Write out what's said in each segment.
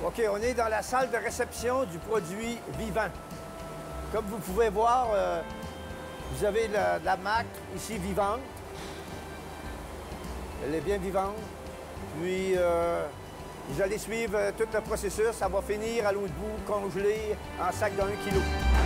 OK, on est dans la salle de réception du produit vivant. Comme vous pouvez voir, vous avez de la mac ici vivante. Elle est bien vivante. Puis, vous allez suivre tout le processus. Ça va finir à l'autre bout, congelé, en sac de 1 kg.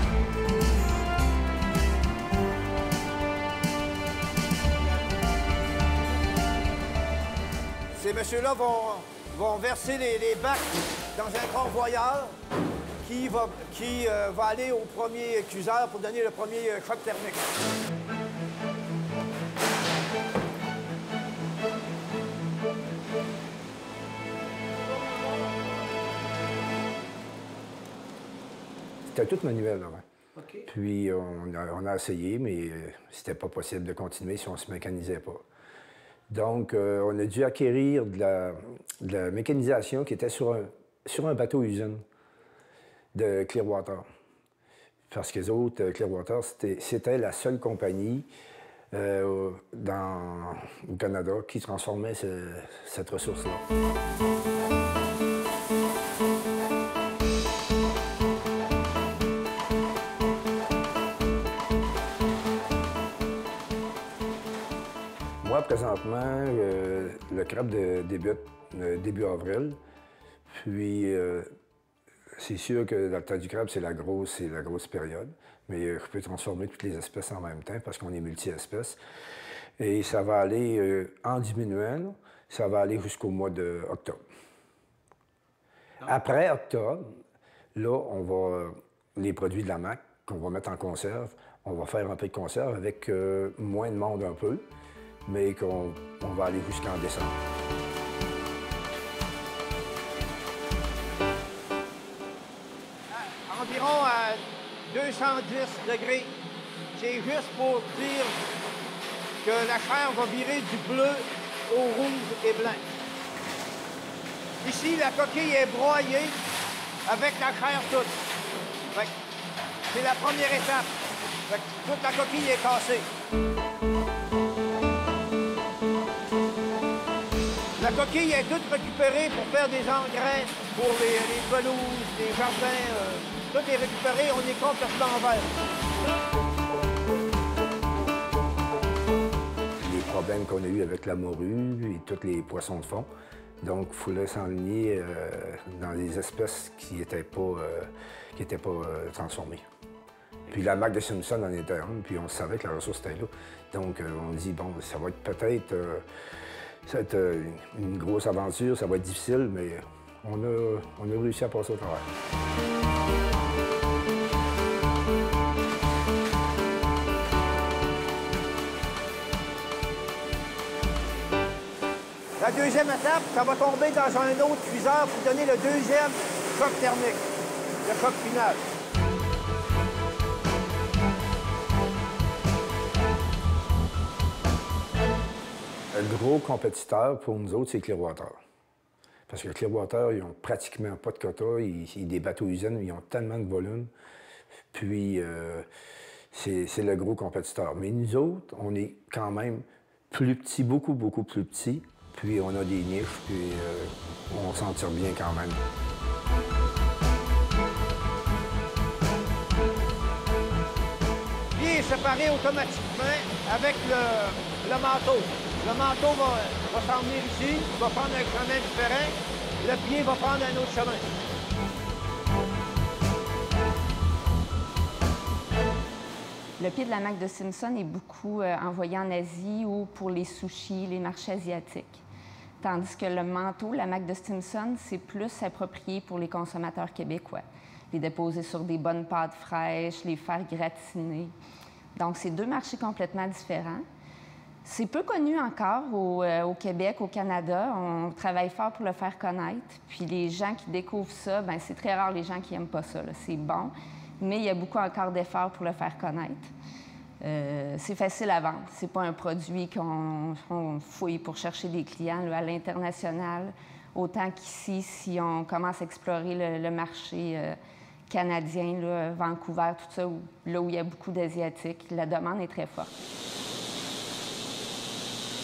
Ces messieurs-là vont verser les bacs dans un convoyeur qui va aller au premier cuiseur pour donner le premier choc thermique. C'était tout manuel avant. Okay. Puis on a essayé, mais c'était pas possible de continuer si on se mécanisait pas. Donc, on a dû acquérir de la mécanisation qui était sur un bateau-usine de Clearwater. Parce que les autres, Clearwater, c'était la seule compagnie au Canada qui transformait cette ressource-là. Moi, présentement, le crabe débute début avril. Puis, c'est sûr que dans le temps du crabe, c'est la grosse période. Mais je peux transformer toutes les espèces en même temps parce qu'on est multi-espèces. Et ça va aller, en diminuant, ça va aller jusqu'au mois d'octobre. Après octobre, là, on va, les produits de la MAC qu'on va mettre en conserve, on va faire un peu de conserve avec moins de monde un peu, mais qu'on va aller jusqu'en décembre. Environ à 210 degrés. C'est juste pour dire que la chair va virer du bleu au rouge et blanc. Ici, la coquille est broyée avec la chair toute. C'est la première étape. Toute la coquille est cassée. La coquille est toute récupérée pour faire des engrais pour les pelouses, les jardins. Tout est récupéré, on est complètement vert. Les problèmes qu'on a eus avec la morue et tous les poissons de fond, donc il fallait s'enligner dans des espèces qui n'étaient pas, transformées. Puis la MAC de Simpson en était une, puis on savait que la ressource était là. Donc on dit, bon, ça va être peut-être... ça va être une grosse aventure, ça va être difficile, mais on a réussi à passer au travers. La deuxième étape, ça va tomber dans un autre cuiseur pour donner le deuxième choc thermique, le choc final. Le gros compétiteur pour nous autres, c'est Clearwater. Parce que Clearwater, ils n'ont pratiquement pas de quota. Des bateaux-usines, ils ont tellement de volume. Puis, c'est le gros compétiteur. Mais nous autres, on est quand même plus petits, beaucoup, beaucoup plus petits. Puis, on a des niches, puis on s'en tire bien quand même. Pied est séparé automatiquement avec le manteau. Le manteau va s'en venir ici, va prendre un chemin différent. Le pied va prendre un autre chemin. Le pied de la MAC de Simpson est beaucoup envoyé en Asie ou pour les sushis, les marchés asiatiques. Tandis que le manteau, la MAC de Simpson, c'est plus approprié pour les consommateurs québécois. Les déposer sur des bonnes pâtes fraîches, les faire gratiner. Donc, c'est deux marchés complètement différents. C'est peu connu encore au Québec, au Canada. On travaille fort pour le faire connaître. Puis les gens qui découvrent ça, bien, c'est très rare les gens qui n'aiment pas ça. C'est bon, mais il y a beaucoup encore d'efforts pour le faire connaître. C'est facile à vendre. C'est pas un produit qu'on fouille pour chercher des clients là, à l'international. Autant qu'ici, si on commence à explorer le marché canadien, là, Vancouver, tout ça, là où il y a beaucoup d'Asiatiques, la demande est très forte.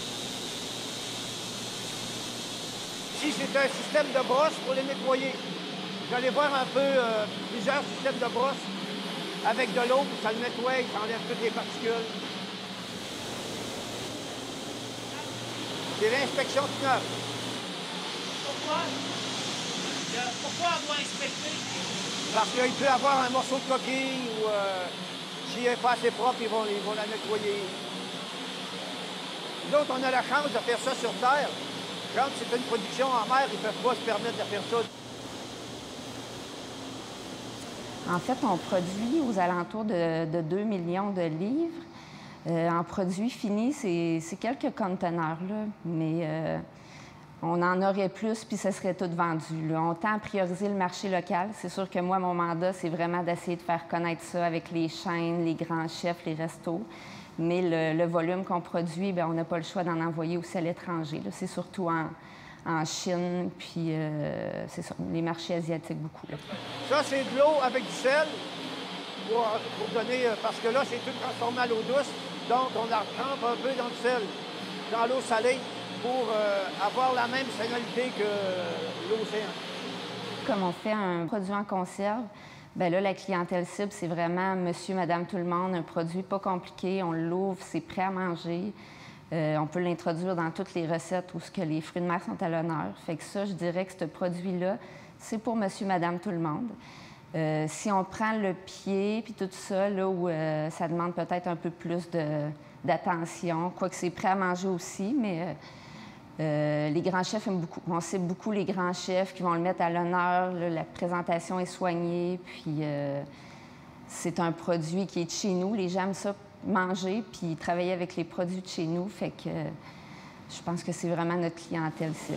Ici, c'est un système de brosse pour les nettoyer. Vous allez voir un peu plusieurs systèmes de brosse avec de l'eau, ça le nettoie, ça enlève toutes les particules. C'est l'inspection finale. Pourquoi avoir inspecté? Parce qu'il peut y avoir un morceau de coquille ou s'il n'est pas assez propre, ils vont la nettoyer. Nous autres, on a la chance de faire ça sur Terre. Quand c'est une production en mer, ils ne peuvent pas se permettre de faire ça. En fait, on produit aux alentours de 2 millions de livres. En produit fini, c'est quelques conteneurs, là, mais on en aurait plus, puis ça serait tout vendu, là. On tend à prioriser le marché local. C'est sûr que moi, mon mandat, c'est vraiment d'essayer de faire connaître ça avec les chaînes, les grands chefs, les restos. Mais le volume qu'on produit, bien, on n'a pas le choix d'en envoyer aussi à l'étranger. C'est surtout en Chine, puis c'est ça, les marchés asiatiques beaucoup. Là. Ça, c'est de l'eau avec du sel pour donner... parce que là, c'est tout transformé à l'eau douce. Donc, on la trempe un peu dans le sel, dans l'eau salée, pour avoir la même salinité que l'océan. Comme on fait un produit en conserve, bien là, la clientèle cible, c'est vraiment monsieur, madame, tout le monde, un produit pas compliqué, on l'ouvre, c'est prêt à manger. On peut l'introduire dans toutes les recettes où ce que les fruits de mer sont à l'honneur. Fait que ça, je dirais que ce produit-là, c'est pour monsieur, madame, tout le monde. Si on prend le pied, puis tout ça, là où ça demande peut-être un peu plus d'attention, quoique c'est prêt à manger aussi, mais les grands chefs aiment beaucoup. On cible beaucoup les grands chefs qui vont le mettre à l'honneur. La présentation est soignée, puis c'est un produit qui est de chez nous. Les gens aiment ça manger, puis travailler avec les produits de chez nous. Fait que je pense que c'est vraiment notre clientèle cible.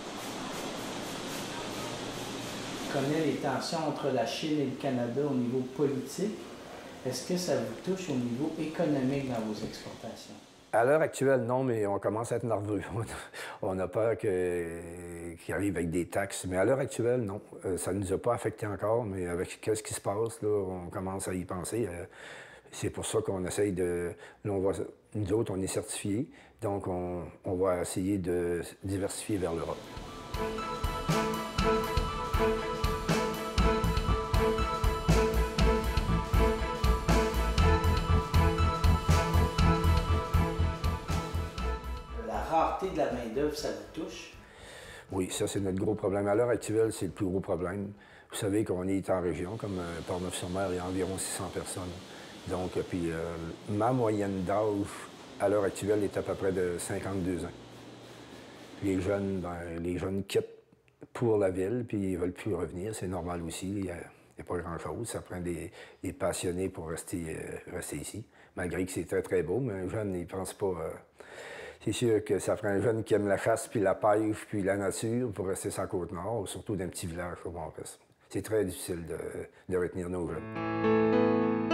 On connaît les tensions entre la Chine et le Canada au niveau politique. Est-ce que ça vous touche au niveau économique dans vos exportations? À l'heure actuelle, non, mais on commence à être nerveux. On a peur qu'il arrive avec des taxes. Mais à l'heure actuelle, non. Ça ne nous a pas affecté encore, mais avec ce qui se passe, là, on commence à y penser. C'est pour ça qu'on essaye de... Nous autres, on est certifiés, donc on va essayer de diversifier vers l'Europe. La rareté de la main-d'œuvre, ça vous touche? Oui, ça, c'est notre gros problème. À l'heure actuelle, c'est le plus gros problème. Vous savez qu'on est en région, comme Portneuf-sur-Mer, il y a environ 600 personnes. Donc, puis ma moyenne d'âge, à l'heure actuelle, est à peu près de 52 ans. Les jeunes quittent pour la ville, puis ils ne veulent plus revenir. C'est normal aussi. Il n'y a pas grand-chose. Ça prend des passionnés pour rester ici, malgré que c'est très, très beau. Mais un jeune, il ne pense pas... c'est sûr que ça prend un jeune qui aime la chasse, puis la pêche, puis la nature pour rester sur la Côte-Nord, surtout d'un petit village comme on reste. C'est très difficile de retenir nos jeunes.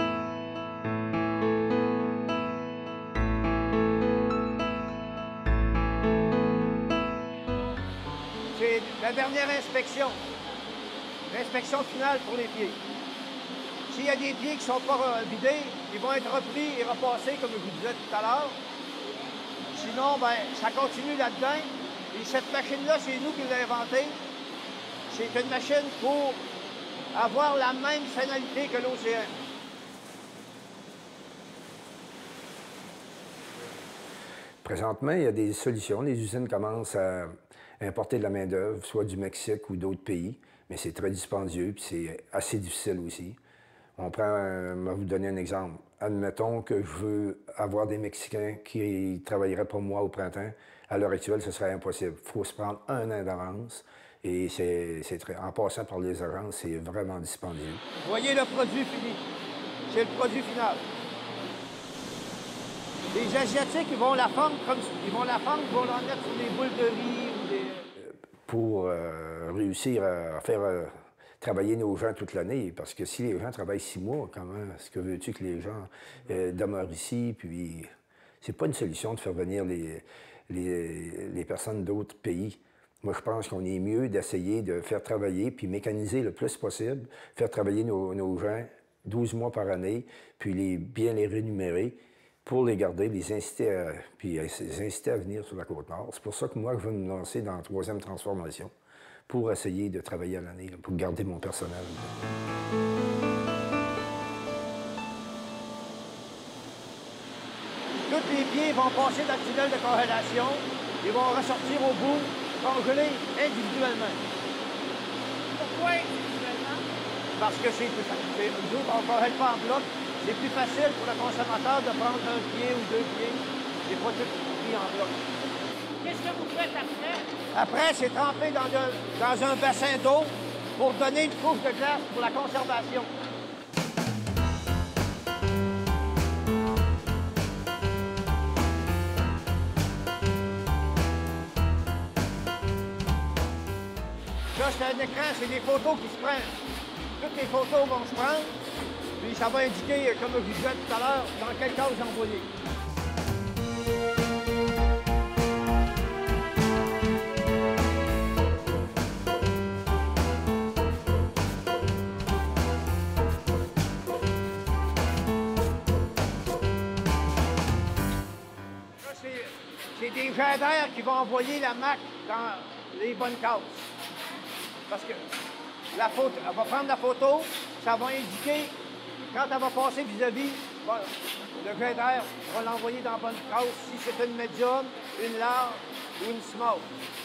C'est la dernière inspection. L'inspection finale pour les pieds. S'il y a des pieds qui ne sont pas vidés, ils vont être repris et repassés, comme je vous disais tout à l'heure. Sinon, ben, ça continue là-dedans. Et cette machine-là, c'est nous qui l'avons inventée. C'est une machine pour avoir la même salinité que l'océan. Présentement, il y a des solutions. Les usines commencent à importer de la main-d'œuvre, soit du Mexique ou d'autres pays, mais c'est très dispendieux puis c'est assez difficile aussi. On va vous donner un exemple. Admettons que je veux avoir des Mexicains qui travailleraient pour moi au printemps. À l'heure actuelle, ce serait impossible. Il faut se prendre 1 an d'avance. Et en passant par les agences, c'est vraiment dispendieux. Vous voyez le produit fini. C'est le produit final. Les Asiatiques, ils vont la fendre comme ça. Ils vont la mettre sur des boules de riz ou des... Pour réussir à faire travailler nos gens toute l'année, parce que si les gens travaillent 6 mois, comment est-ce que veux-tu que les gens demeurent ici? Puis c'est pas une solution de faire venir les personnes d'autres pays. Moi, je pense qu'on est mieux d'essayer de faire travailler, puis mécaniser le plus possible, faire travailler nos gens 12 mois par année, puis bien les rémunérer pour les garder, les inciter à venir sur la Côte-Nord. C'est pour ça que moi, je veux me lancer dans la 3e transformation, pour essayer de travailler à l'année, là, pour garder mon personnel. Tous les pieds vont passer dans le tunnel de congélation. Ils vont ressortir au bout, congelés individuellement. Pourquoi individuellement? Parce que c'est plus facile. Nous autres, on ne congèle pas en bloc. C'est plus facile pour le consommateur de prendre un pied ou deux pieds. C'est pas tout pris en bloc. Qu'est-ce que vous faites après? Après, c'est trempé dans un bassin d'eau pour donner une couche de glace pour la conservation. Là, c'est un écran, c'est des photos qui se prennent. Toutes les photos vont se prendre, puis ça va indiquer, comme je vous disais tout à l'heure, dans quel cas vous envoyez. C'est des jets d'air qui vont envoyer la MAC dans les bonnes cases. Parce que la photo, elle va prendre la photo, ça va indiquer, quand elle va passer vis-à-vis, le jet d'air va l'envoyer dans la bonne case si c'est une médium, une large ou une small.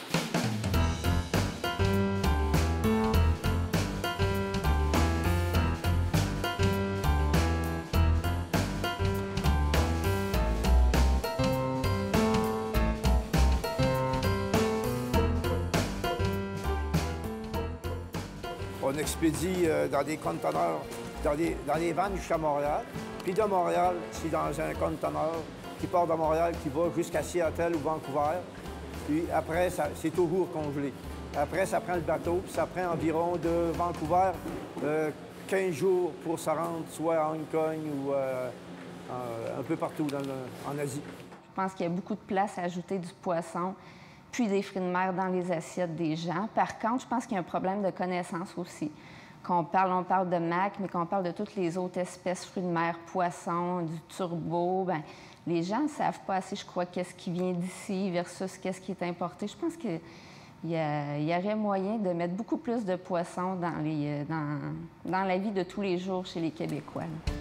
On expédie dans des conteneurs, dans les vannes jusqu'à Montréal. Puis de Montréal, c'est dans un conteneur qui part de Montréal, qui va jusqu'à Seattle ou Vancouver. Puis après, c'est toujours congelé. Après, ça prend le bateau, puis ça prend environ de Vancouver 15 jours pour se rendre soit à Hong Kong ou un peu partout en Asie. Je pense qu'il y a beaucoup de place à ajouter du poisson puis des fruits de mer dans les assiettes des gens. Par contre, je pense qu'il y a un problème de connaissance aussi. On parle de mac, mais qu'on parle de toutes les autres espèces, fruits de mer, poissons, du turbo, bien, les gens ne savent pas assez, je crois, qu'est-ce qui vient d'ici versus qu'est-ce qui est importé. Je pense qu'il y aurait moyen de mettre beaucoup plus de poissons dans la vie de tous les jours chez les Québécois, là.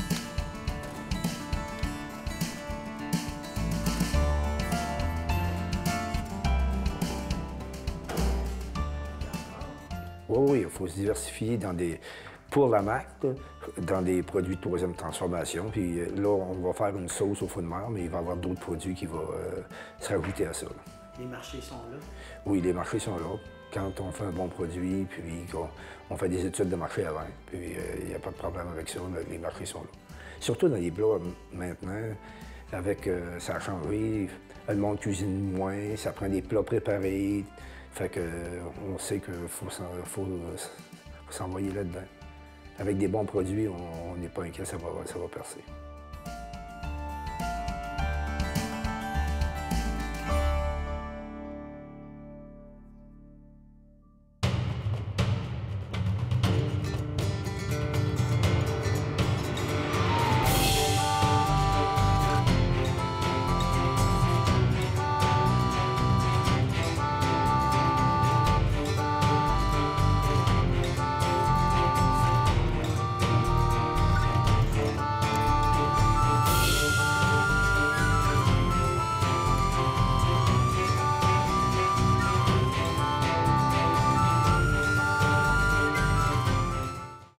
Oui, il faut se diversifier pour la MAC, dans des produits de troisième transformation. Puis là, on va faire une sauce aux fruits de mer, mais il va y avoir d'autres produits qui vont se rajouter à ça, là. Les marchés sont là? Oui, les marchés sont là. Quand on fait un bon produit, puis on fait des études de marché avant, puis il n'y a pas de problème avec ça, les marchés sont là. Surtout dans les plats, maintenant, ça a changé, le monde cuisine moins, ça prend des plats préparés. Fait qu'on sait qu'il faut s'envoyer là-dedans. Avec des bons produits, on n'est pas inquiet, ça va percer.